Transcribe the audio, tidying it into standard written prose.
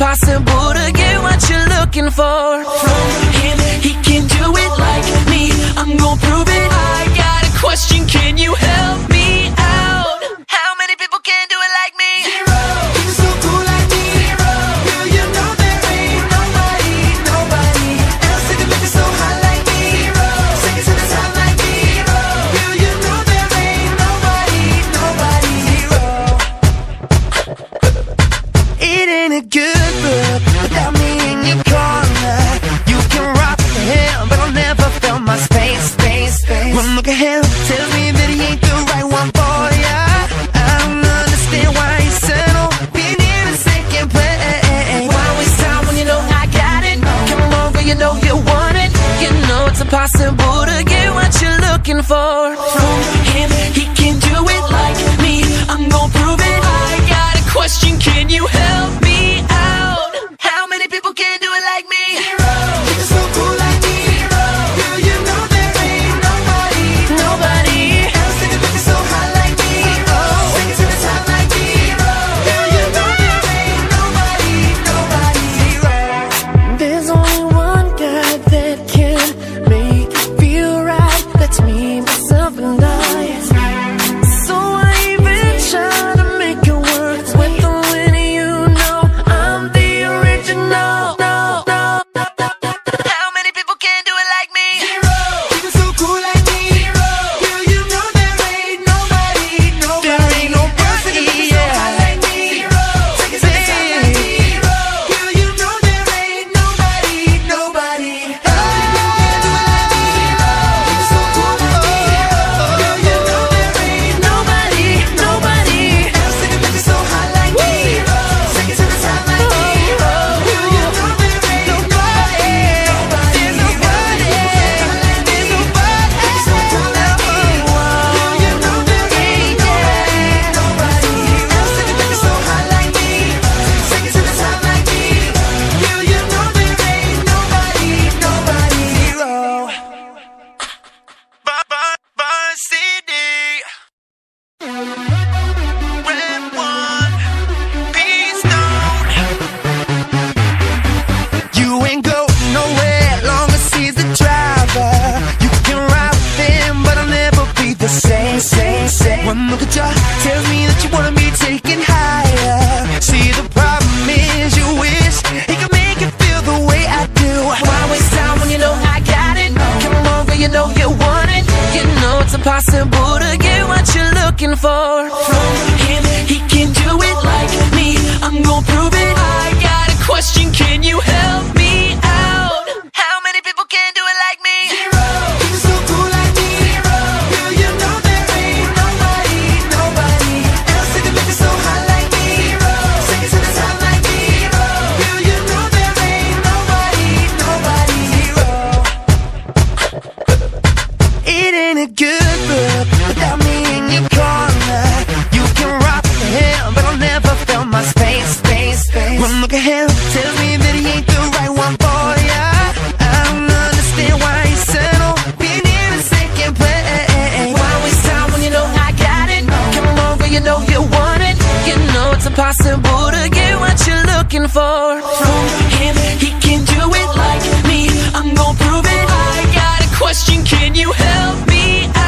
impossible to get what you're looking for from him. He can do it like me, I'm gon' prove it. I got a question, can you help me out? How many people can do it like me? Zero. You're so cool like me. Zero. Girl, you know there ain't nobody else that can make it so hot like me. Zero. Take it to the top like me. Zero. Girl, you know there ain't nobody. Zero. It ain't a good look without me in your corner. You can rock the hell, but I'll never feel my space. One look at him tells me that he ain't the right one for ya. I don't understand why he settle being in a second place. Why waste time when you know I got it? Come on, girl, you know you want it. You know it's impossible to get what you're looking for from him. He can do it like me, I'm gon' prove it. I got a question, can you help me out? How many people can do it like me? Zero. You're so cool like me. Zero. Girl, you know there ain't nobody else that can make it so hot like me. Oh, take it to the top like me. Zero. Girl, you know there ain't nobody. Zero. There's only one guy that can make it feel right. That's me, myself, and I. So I even try to make it work with the winning. You know I'm the original. How many people can do it like me? Zero. You're so cool like me. Zero. Girl, you know there ain't nobody. There ain't nobody, yeah. So like me. Zero. Take it to the top like me. Zero. Girl, you know there ain't nobody. You're so cool like me. Zero. Girl, you know there ain't nobody else that can make it so hot like me. Zero. Take it to the top like me. Zero. Girl, you know there ain't nobody. There's nobody. So cool like me. Girl, you know there ain't nobody else that can make it so hot like me. Take it to the top like me. Girl, you know there ain't nobody. Zero. Varsity. Red one. Peace down. You ain't going nowhere long as he's the driver. You can ride with him, but I'll never be the same. One look at you tells me that you wanna be taken higher. See, the problem is you wish he could make it feel the way I do. Why waste time when you know I got it? Come on, girl, you know you want it. You know it's impossible to get what you're looking for from him. He can do it like me, I'm gon' prove it. I got a question, can you help me out? How many people can do it like me? Zero. You're so cool like me. Zero. Girl, you know there ain't nobody else that can make it so hot like me. Zero. Take it to the top like me. Zero. Girl, you know there ain't nobody. Zero. It ain't a good look without me in your corner. You can rock the hell, but I'll never feel my space. One look at him tells me that he ain't the right one for ya. I don't understand why he settle being in a second place. Why waste time when you know I got it? Come on, girl, you know you want it. You know it's impossible to get what you're looking for from him. He can do it like me, I'm gon' prove it. I got a question, can you help me out?